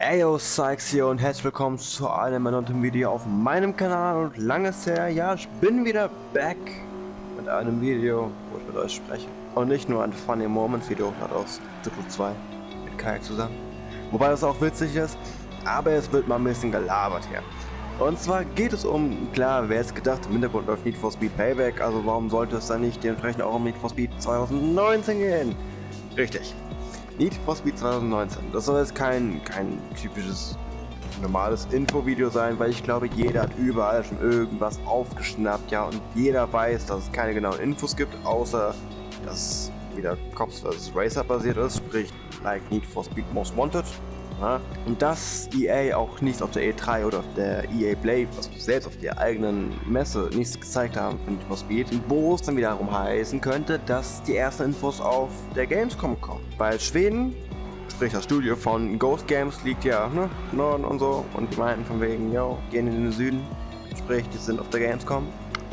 Eyo Sykes hier und herzlich willkommen zu einem neuen Video auf meinem Kanal und langes her, ja, ich bin wieder back mit einem Video, wo ich mit euch spreche. Und nicht nur ein Funny Moment Video aus Duplo 2 mit Kayak zusammen. Wobei das auch witzig ist, aber es wird mal ein bisschen gelabert hier. Und zwar geht es um, klar, wer es gedacht, im Hintergrund läuft Need for Speed Payback, also warum sollte es dann nicht dementsprechend auch um Need for Speed 2019 gehen? Richtig. Need for Speed 2019. Das soll jetzt kein typisches normales Infovideo sein, weil ich glaube, jeder hat überall schon irgendwas aufgeschnappt, ja, und jeder weiß, dass es keine genauen Infos gibt, außer dass wieder Cops vs. Racer basiert ist, sprich like Need for Speed Most Wanted. Ja, und dass EA auch nichts auf der E3 oder auf der EA Play, also selbst auf der eigenen Messe, nichts gezeigt haben für Need for Speed, wo es dann wiederum heißen könnte, dass die ersten Infos auf der Gamescom kommen. Weil Schweden, sprich das Studio von Ghost Games, liegt ja im Norden und so, und die meinten von wegen, yo, gehen in den Süden, sprich, die sind auf der Gamescom.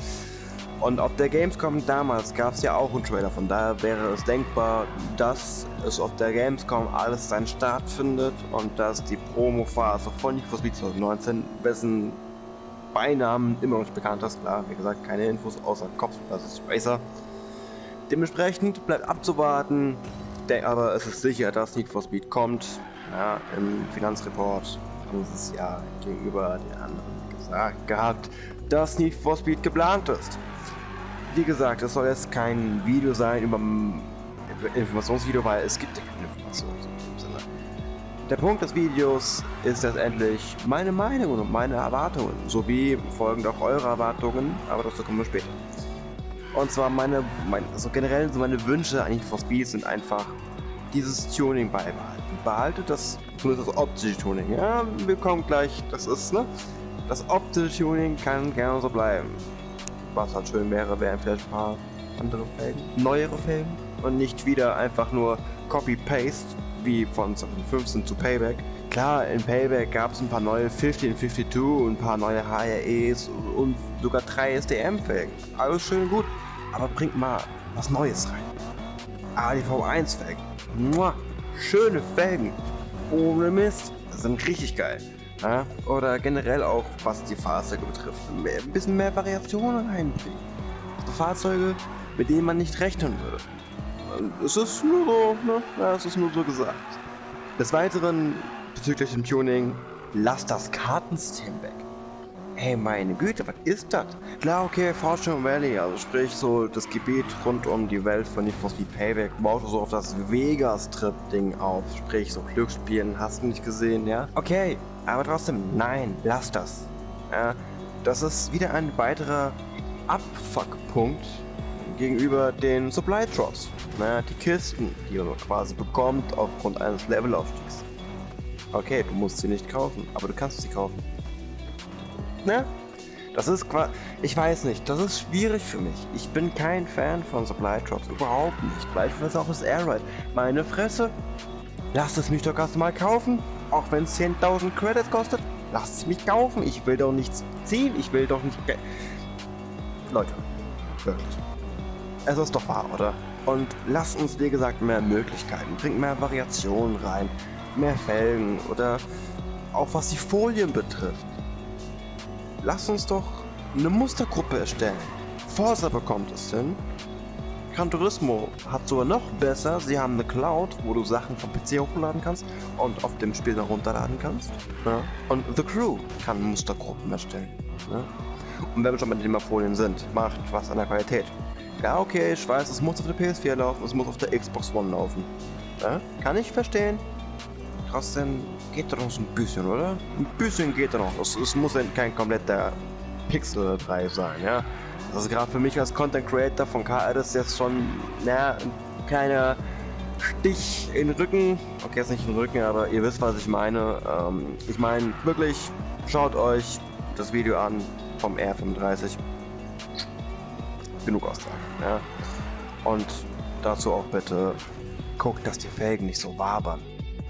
Und auf der Gamescom damals gab es ja auch einen Trailer, von daher wäre es denkbar, dass es auf der Gamescom alles seinen Start findet und dass die Promo-Phase von Need for Speed 2019, wessen Beinamen immer noch nicht bekannt ist, klar, wie gesagt, keine Infos außer Cops vs. Racer. Dementsprechend bleibt abzuwarten, aber es ist sicher, dass Need for Speed kommt. Ja, im Finanzreport haben sie es ja gegenüber den anderen gesagt gehabt, dass Need for Speed geplant ist. Wie gesagt, es soll jetzt kein Video sein über Informationsvideo, weil es gibt ja keine Informationen in dem Sinne. Der Punkt des Videos ist letztendlich meine Meinung und meine Erwartungen, sowie folgend auch eure Erwartungen, aber dazu kommen wir später. Und zwar also generell so meine Wünsche an Need for Speed sind einfach dieses Tuning beibehalten. Behaltet das, zumindest das optische Tuning. Ja, wir kommen gleich, das ist, das optische Tuning kann gerne so bleiben. Was halt schön wäre, wären vielleicht ein paar andere Felgen, neuere Felgen und nicht wieder einfach nur Copy-Paste wie von 2015 zu Payback. Klar, in Payback gab es ein paar neue 1552 und ein paar neue HREs und sogar 3 SDM-Felgen. Alles schön und gut, aber bringt mal was Neues rein. ADV1-Felgen, schöne Felgen, ohne Mist, das sind richtig geil. Ja, oder generell auch, was die Fahrzeuge betrifft, ein bisschen mehr Variationen reinbringen. Also Fahrzeuge, mit denen man nicht rechnen würde. Es ist nur so, ja, es ist nur so gesagt. Des Weiteren, bezüglich dem Tuning, lasst das Kartensystem weg. Hey, meine Güte, was ist das? Klar, okay, Fortune Valley, also sprich so das Gebiet rund um die Welt von Need for Speed Payback, baut so auf das Vegas-Trip-Ding auf, sprich so Glücksspielen, hast du nicht gesehen, ja? Okay, aber trotzdem, nein, lasst das. Ja, das ist wieder ein weiterer Abfuckpunkt gegenüber den Supply Drops. Ja, die Kisten, die man quasi bekommt aufgrund eines Levelaufstiegs. Okay, du musst sie nicht kaufen, aber du kannst sie kaufen. Ne? Das ist quasi, ich weiß nicht, das ist schwierig für mich. Ich bin kein Fan von Supply Drops, überhaupt nicht. Beispielsweise auch das Airride. Meine Fresse, lasst es mich doch erst mal kaufen. Auch wenn es 10.000 Credits kostet, lasst es mich kaufen. Ich will doch nichts ziehen, ich will doch nicht... Leute, wirklich. Es ist doch wahr, oder? Und lasst uns, wie gesagt, mehr Möglichkeiten. Bringt mehr Variationen rein, mehr Felgen oder auch was die Folien betrifft. Lasst uns doch eine Mustergruppe erstellen. Forza bekommt es hin. Gran Turismo hat sogar noch besser. Sie haben eine Cloud, wo du Sachen vom PC hochladen kannst und auf dem Spiel dann runterladen kannst. Ja. Und The Crew kann Mustergruppen erstellen. Ja. Und wenn wir schon bei den Thema Folien sind, macht was an der Qualität. Ja, okay, ich weiß, es muss auf der PS4 laufen, es muss auf der Xbox One laufen. Ja. Kann ich verstehen. Trotzdem geht da noch so ein bisschen, oder? Ein bisschen geht da noch. Es muss ja kein kompletter Pixel 3 sein, ja. Also gerade für mich als Content Creator von KR ist jetzt schon, ein kleiner Stich in den Rücken. Okay, jetzt nicht in den Rücken, aber ihr wisst, was ich meine. Ich meine, wirklich, schaut euch das Video an vom R35. Genug Aussagen, ja. Und dazu auch bitte, guckt, dass die Felgen nicht so wabern.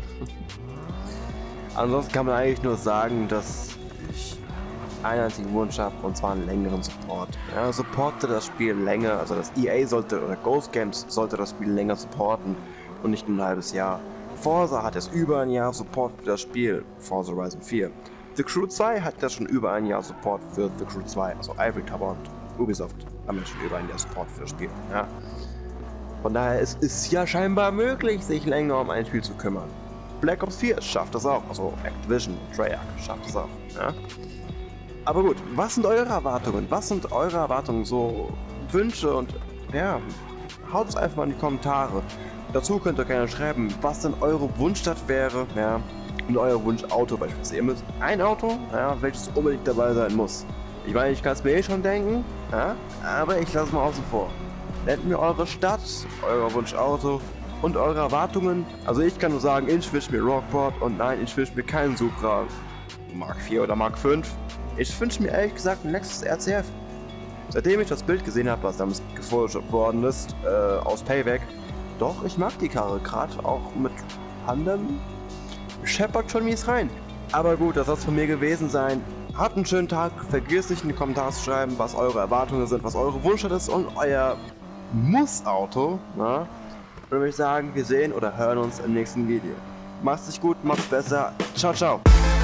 Ansonsten kann man eigentlich nur sagen, dass ich einen einzigen Wunsch habe, und zwar einen längeren Support. Ja, supporte das Spiel länger, also das EA sollte, oder Ghost Games sollte das Spiel länger supporten und nicht ein halbes Jahr. Forza hat jetzt über ein Jahr Support für das Spiel, Forza Horizon 4. The Crew 2 hat ja schon über ein Jahr Support für The Crew 2, also Ivory Tower und Ubisoft haben ja schon über ein Jahr Support für das Spiel. Ja. Von daher es ist ja scheinbar möglich, sich länger um ein Spiel zu kümmern. Black Ops 4 schafft das auch, also Activision, Treyarch schafft das auch. Ja. Aber gut, was sind eure Erwartungen? Was sind eure Erwartungen, so Wünsche und ja, haut es einfach mal in die Kommentare. Dazu könnt ihr gerne schreiben, was denn eure Wunschstadt wäre, ja, und euer Wunschauto beispielsweise. Ihr müsst ein Auto, ja, welches unbedingt dabei sein muss. Ich meine, ich kann es mir eh schon denken, ja, aber ich lasse es mal außen vor. Nennt mir eure Stadt, euer Wunschauto und eure Erwartungen. Also ich kann nur sagen, ich wünsche mir Rockport und nein, ich wünsche mir keinen Supra Mark 4 oder Mark 5. Ich wünsche mir ehrlich gesagt ein Lexus RCF. Seitdem ich das Bild gesehen habe, was damals gefotoshoppt worden ist, aus Payback, doch, ich mag die Karre, gerade auch mit Tandem, scheppert schon mies rein. Aber gut, das soll es von mir gewesen sein. Habt einen schönen Tag, vergesst nicht in die Kommentare zu schreiben, was eure Erwartungen sind, was eure Wünsche ist und euer Muss-Auto. Na? Und dann würde ich sagen, wir sehen oder hören uns im nächsten Video. Macht's gut, macht's besser. Ciao, ciao.